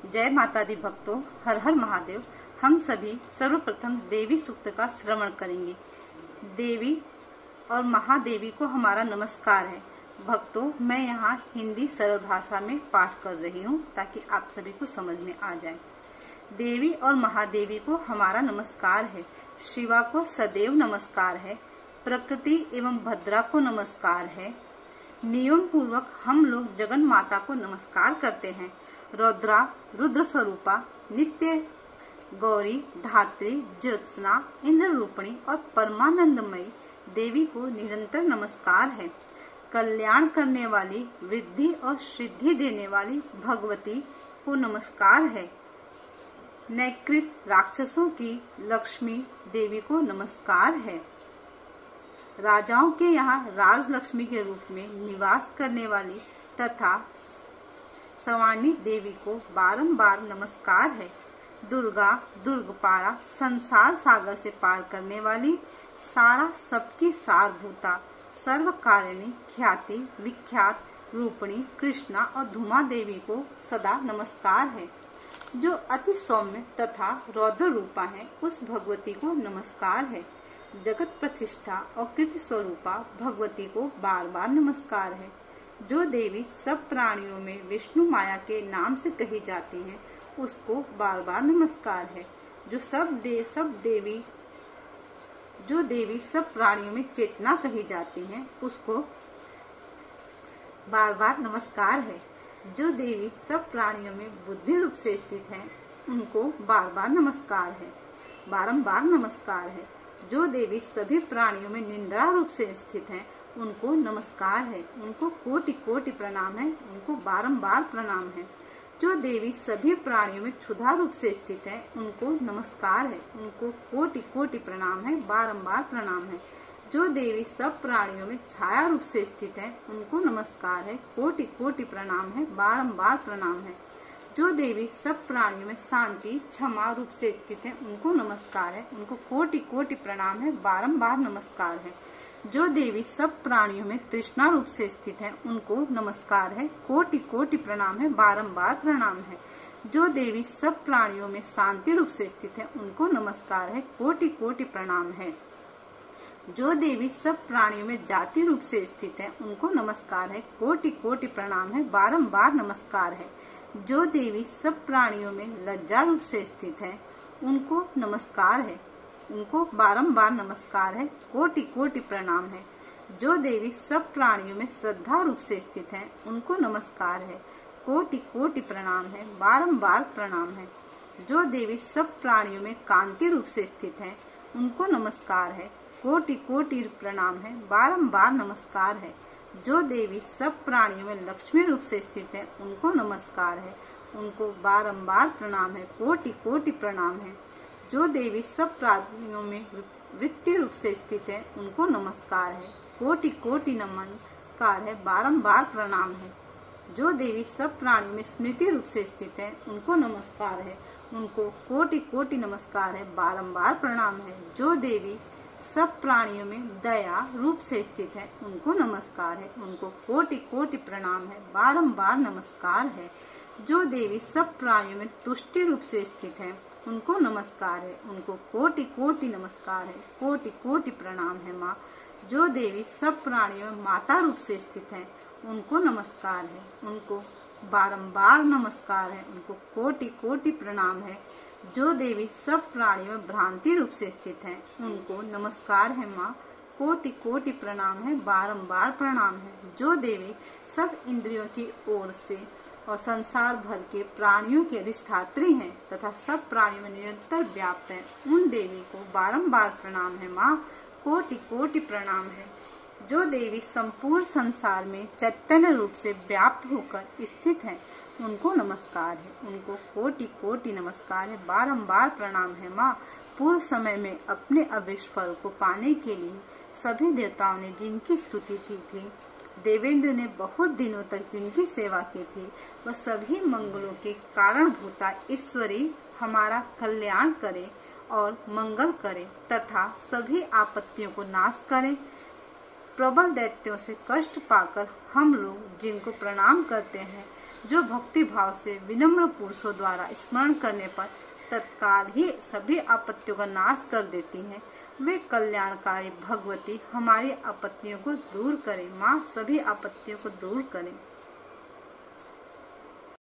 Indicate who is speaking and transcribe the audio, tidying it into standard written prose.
Speaker 1: जय माता दी भक्तों, हर हर महादेव। हम सभी सर्वप्रथम देवी सूक्त का श्रवण करेंगे। देवी और महादेवी को हमारा नमस्कार है। भक्तों, मैं यहाँ हिंदी सरल भाषा में पाठ कर रही हूँ ताकि आप सभी को समझ में आ जाए। देवी और महादेवी को हमारा नमस्कार है। शिवा को सदैव नमस्कार है। प्रकृति एवं भद्रा को नमस्कार है। नियम पूर्वक हम लोग जगन माता को नमस्कार करते हैं। रुद्रा, रुद्र स्वरूपा, नित्य गौरी, धात्री, ज्योत्सना, इंद्र रूपिणी और परमानंदमयी देवी को निरंतर नमस्कार है। कल्याण करने वाली, वृद्धि और सिद्धि देने वाली भगवती को नमस्कार है। नैकृत राक्षसों की लक्ष्मी देवी को नमस्कार है। राजाओं के यहाँ राजलक्ष्मी के रूप में निवास करने वाली तथा सवानी देवी को बारंबार नमस्कार है। दुर्गा, दुर्गपारा, संसार सागर से पार करने वाली, सारा सबकी सारभूता, सर्वकारिणी, ख्याति विख्यात रूपिणी कृष्णा और धूमा देवी को सदा नमस्कार है। जो अति सौम्य तथा रौद्र रूपा है, उस भगवती को नमस्कार है। जगत प्रतिष्ठा और कृति स्वरूपा भगवती को बार बार नमस्कार है। जो देवी सब प्राणियों में विष्णु माया के नाम से कही जाती है, उसको बार बार नमस्कार है। जो देवी सब प्राणियों में चेतना कही जाती है, उसको बार बार नमस्कार है। जो देवी सब प्राणियों में बुद्धि रूप से स्थित है, उनको बार बार नमस्कार है, बारंबार नमस्कार है। जो देवी सभी प्राणियों में निंद्रा रूप से स्थित है, उनको नमस्कार है, उनको कोटि कोटि प्रणाम है, उनको बारंबार प्रणाम है। जो देवी सभी प्राणियों में क्षुधा रूप से स्थित है, उनको नमस्कार है, उनको कोटि कोटि प्रणाम है, बारंबार प्रणाम है। जो देवी सब प्राणियों में छाया रूप से स्थित है, उनको नमस्कार है, कोटि कोटि प्रणाम है, बारंबार प्रणाम है। जो देवी सब प्राणियों में शांति क्षमा रूप से स्थित है, उनको नमस्कार है, उनको कोटि कोटि प्रणाम है, बारंबार नमस्कार है। जो देवी सब प्राणियों में तृष्णा रूप से स्थित है, उनको नमस्कार है, कोटि कोटि प्रणाम है, बारंबार प्रणाम है। जो देवी सब प्राणियों में शांति रूप से स्थित है, उनको नमस्कार है, कोटि कोटि प्रणाम है। जो देवी सब प्राणियों में जाति रूप से स्थित है, उनको नमस्कार है, कोटि कोटि प्रणाम है, बारंबार नमस्कार है। जो देवी सब प्राणियों में लज्जा रूप से स्थित है, उनको नमस्कार है, उनको बारंबार नमस्कार है, कोटि कोटि प्रणाम है। जो देवी सब प्राणियों में श्रद्धा रूप से स्थित है, उनको नमस्कार है, कोटि कोटि प्रणाम है, बारंबार प्रणाम है। जो देवी सब प्राणियों में कांति रूप से स्थित है, उनको नमस्कार है, कोटि कोटि प्रणाम है, बारंबार नमस्कार है। जो देवी सब प्राणियों में लक्ष्मी रूप से स्थित है, उनको नमस्कार है, उनको बारंबार प्रणाम है, कोटि कोटि प्रणाम है। जो देवी सब प्राणियों में वृत्ति रूप से स्थित है, उनको नमस्कार है, कोटि कोटि नमस्कार है, बारंबार प्रणाम है। जो देवी सब प्राणियों में स्मृति रूप से स्थित है, उनको नमस्कार है, उनको कोटि कोटि नमस्कार है, बारंबार प्रणाम है। जो देवी सब प्राणियों में दया रूप से स्थित है, उनको नमस्कार है, उनको कोटि कोटि प्रणाम है, बारंबार नमस्कार है। जो देवी सब प्राणियों में तुष्टि रूप से स्थित है, उनको नमस्कार है, उनको कोटि कोटि नमस्कार है, कोटि कोटि प्रणाम है माँ। जो देवी सब प्राणियों में माता रूप से स्थित है, उनको नमस्कार है, उनको बारंबार नमस्कार है, उनको कोटि कोटि प्रणाम है। जो देवी सब प्राणियों में भ्रांति रूप से स्थित है, उनको नमस्कार है माँ, कोटि कोटि प्रणाम है, बारंबार प्रणाम है। जो देवी सब इंद्रियों की ओर से और संसार भर के प्राणियों की अधिष्ठात्री हैं तथा सब प्राणियों में निरंतर व्याप्त हैं, उन देवी को बारंबार प्रणाम है माँ, कोटि कोटि प्रणाम है। जो देवी संपूर्ण संसार में चैतन्य रूप से व्याप्त होकर स्थित हैं, उनको नमस्कार है, उनको कोटि कोटि नमस्कार है, बारंबार प्रणाम है माँ। पूर्व समय में अपने अभिष्ट फल को पाने के लिए सभी देवताओं ने जिनकी स्तुति की थी, देवेंद्र ने बहुत दिनों तक जिनकी सेवा की थी, वह सभी मंगलों के कारणभूता ईश्वरी हमारा कल्याण करे और मंगल करे तथा सभी आपत्तियों को नाश करे। प्रबल दैत्यों से कष्ट पाकर हम लोग जिनको प्रणाम करते हैं, जो भक्ति भाव से विनम्र पुरुषों द्वारा स्मरण करने पर तत्काल ही सभी आपत्तियों का नाश कर देती हैं। वे कल्याणकारी भगवती हमारी आपत्तियों को दूर करें। माँ सभी आपत्तियों को दूर करें।